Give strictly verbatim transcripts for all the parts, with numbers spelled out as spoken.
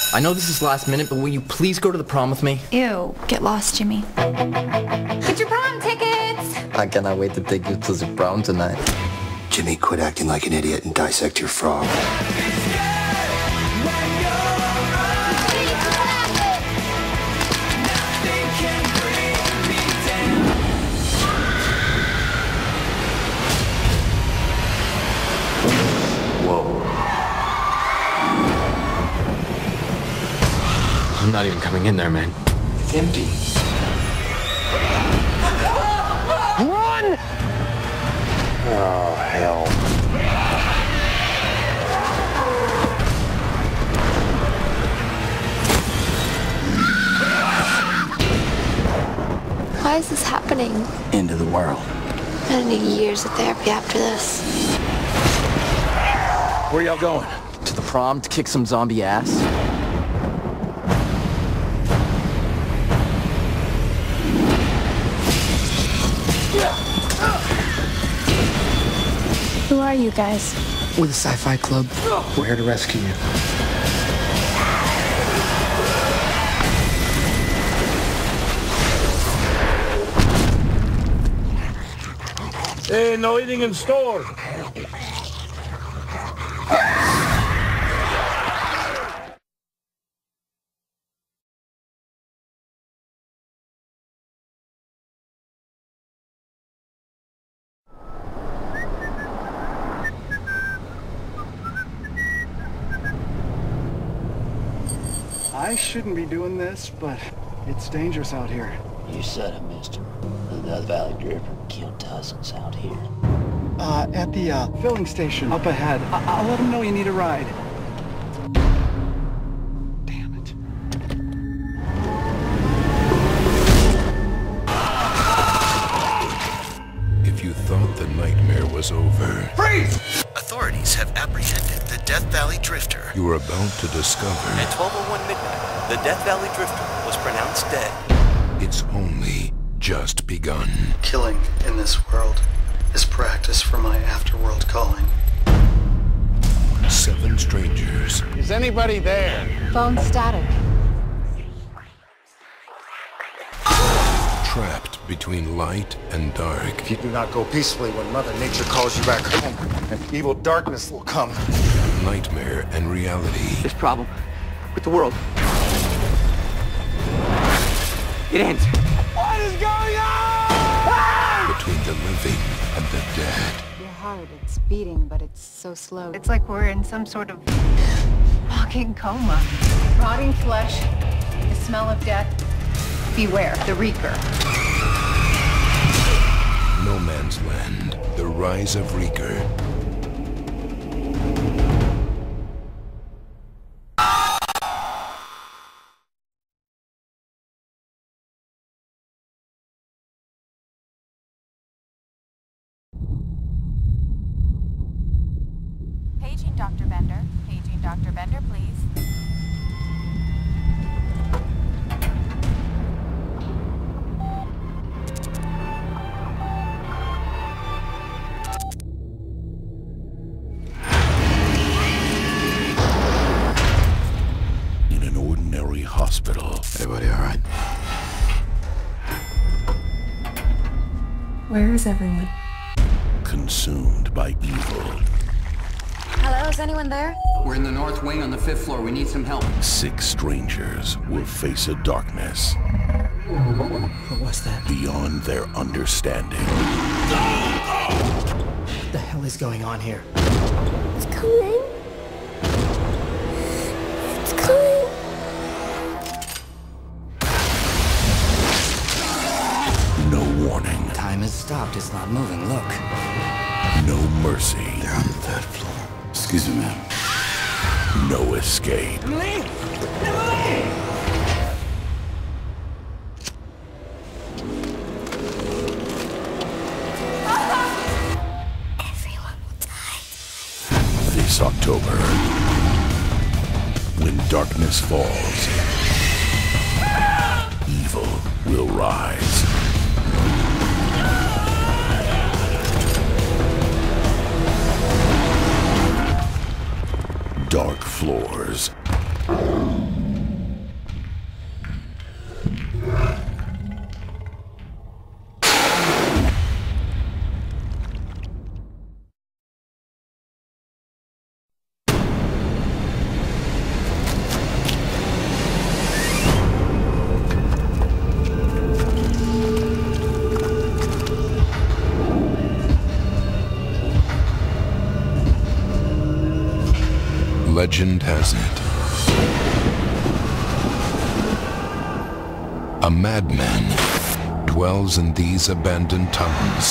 I know this is last minute, but will you please go to the prom with me? Ew. Get lost, Jimmy. Get your prom tickets! I cannot wait to take you to the prom tonight. Jimmy, quit acting like an idiot and dissect your frog. Whoa. I'm not even coming in there, man. It's empty. Run! Oh, hell. Why is this happening? End of the world. I'm gonna need years of therapy after this. Where y'all going? To the prom to kick some zombie ass? Who are you guys? We're the Sci-Fi Club. We're here to rescue you. Hey, no eating in stores. I shouldn't be doing this, but it's dangerous out here. You said it, mister. The Death Valley Drifter killed dozens out here. Uh, at the, uh, filling station up ahead. I I'll let him know you need a ride. Damn it. If you thought the nightmare was over... Freeze! Authorities have apprehended the Death Valley Drifter. You are about to discover... At twelve oh one midnight, the Death Valley Drifter was pronounced dead. It's only just begun. Killing in this world is practice for my afterworld calling. Seven strangers. Is anybody there? Phone static. Trapped between light and dark. If you do not go peacefully when Mother Nature calls you back home, and evil darkness will come. Nightmare and reality. This problem with the world. It ends. What is going on? Between the living and the dead. Your heart, it's beating, but it's so slow. It's like we're in some sort of walking coma. Rotting flesh, the smell of death. Beware, the Reeker. No Man's Land. The Rise of Reeker. Paging Doctor Bender. Paging Doctor Bender, please. In an ordinary hospital. Everybody all right? Where is everyone? Consumed by evil. Hello, is anyone there? We're in the north wing on the fifth floor. We need some help. Six strangers will face a darkness What was that? beyond their understanding. What the hell is going on here? It's coming. It's coming. No warning. Time has stopped. It's not moving. Look. No mercy. They're on the third floor. Excuse me, ma'am. No escape. Everyone will die. This October, when darkness falls, evil will rise. Dark Floors. Legend has it, a madman dwells in these abandoned tunnels,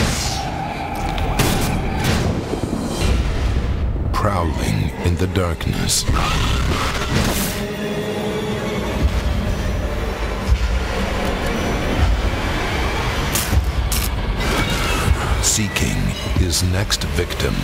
prowling in the darkness. Seeking his next victim.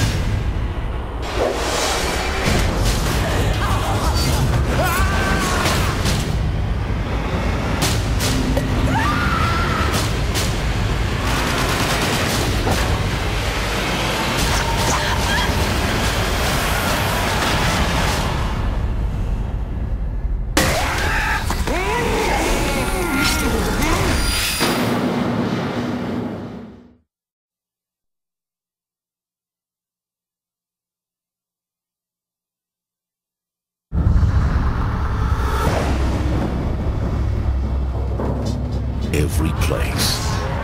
Every place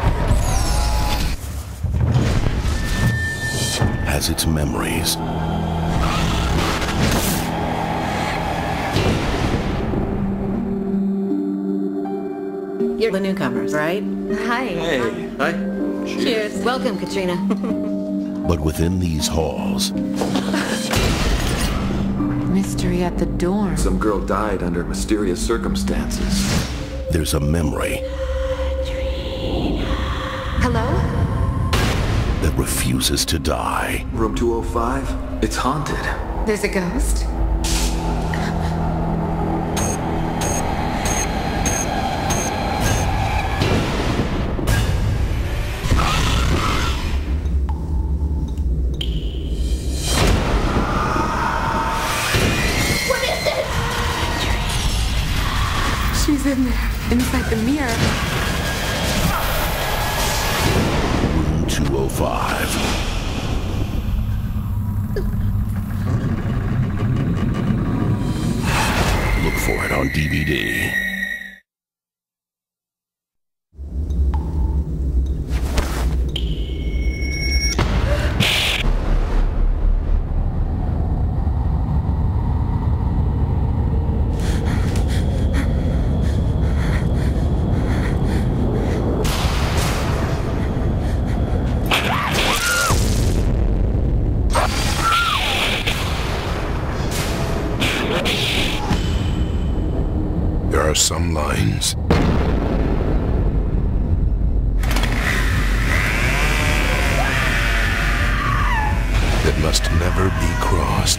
has its memories. You're the newcomers, right? Hi. Hey. Hi. Cheers. Cheers. Welcome, Katrina. But within these halls, Mystery at the door. Some girl died under mysterious circumstances. there's a memory Hello? that refuses to die. Room two oh five? It's haunted. There's a ghost? She's in there, inside the mirror. Room two oh five. Look for it on D V D. There are some lines that must never be crossed.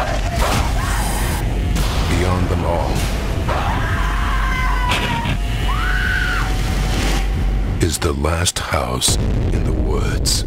Beyond them all is the last house in the woods.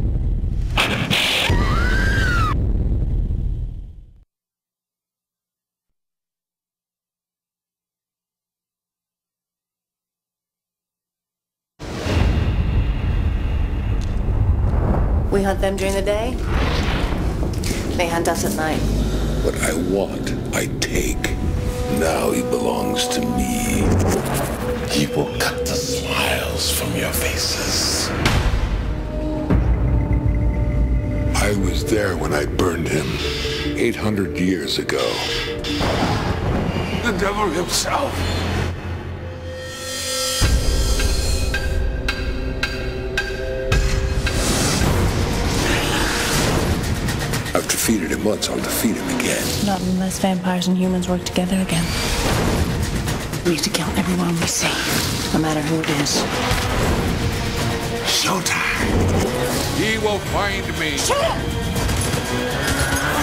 We hunt them during the day. They hunt us at night. What I want, I take. Now he belongs to me. He will cut the smiles from your faces. I was there when I burned him, eight hundred years ago. The devil himself. I've defeated him once, I'll defeat him again. Not unless vampires and humans work together again. We need to kill everyone we see, no matter who it is. Showtime! He will find me! Shut up!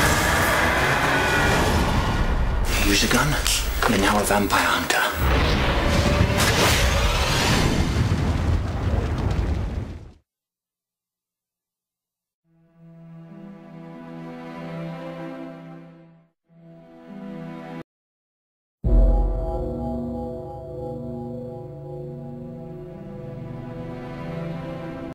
Use a gun, you're now a vampire hunter.